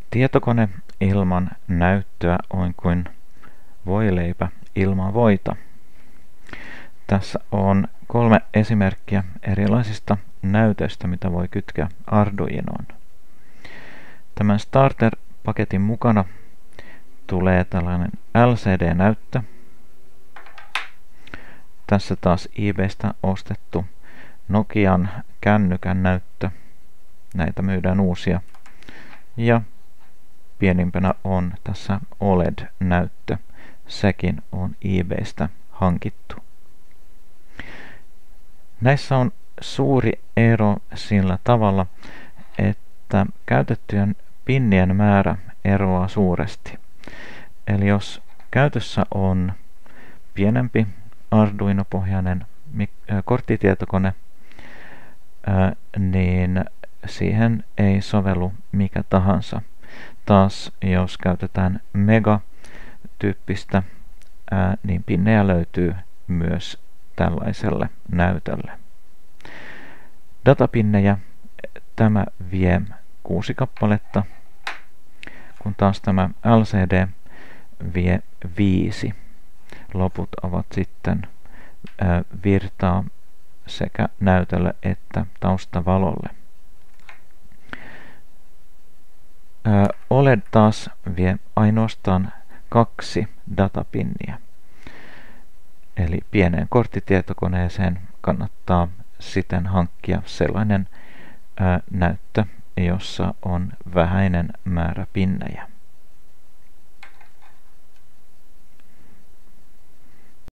Tietokone ilman näyttöä on kuin voileipä ilman voita. Tässä on 3 esimerkkiä erilaisista näytöistä, mitä voi kytkeä Arduinoon. Tämän starter-paketin mukana tulee tällainen LCD-näyttö. Tässä taas eBaystä ostettu Nokian kännykän näyttö. Näitä myydään uusia. Ja pienimpänä on tässä OLED-näyttö. Sekin on eBaystä hankittu. Näissä on suuri ero sillä tavalla, että käytettyjen pinnien määrä eroaa suuresti. Eli jos käytössä on pienempi Arduino-pohjainen korttitietokone, niin siihen ei sovellu mikä tahansa. Taas jos käytetään Mega-tyyppistä, niin pinnejä löytyy myös tällaiselle näytölle. Datapinnejä tämä vie 6 kappaletta, kun taas tämä LCD vie 5. Loput ovat sitten virtaa sekä näytölle että taustavalolle. OLED taas vie ainoastaan 2 datapinniä. Eli pieneen korttitietokoneeseen kannattaa siten hankkia sellainen näyttö, jossa on vähäinen määrä pinnejä.